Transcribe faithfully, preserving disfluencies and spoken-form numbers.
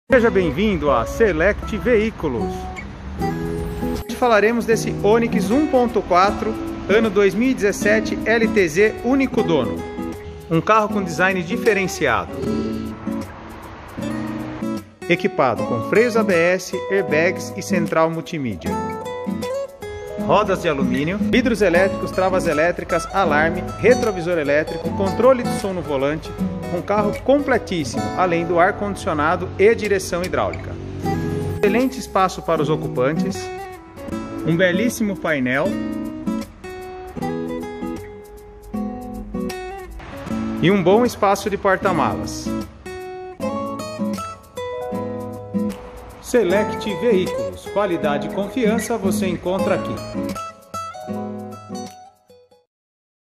Seja bem-vindo a Select Veículos. Hoje falaremos desse Onix um ponto quatro, ano dois mil e dezessete, L T Z único dono. Um carro com design diferenciado. Equipado com freios A B S, airbags e central multimídia. Rodas de alumínio, vidros elétricos, travas elétricas, alarme, retrovisor elétrico, controle de som no volante. Um carro completíssimo, além do ar-condicionado e direção hidráulica. Excelente espaço para os ocupantes, um belíssimo painel e um bom espaço de porta-malas. Select Veículos, qualidade e confiança você encontra aqui.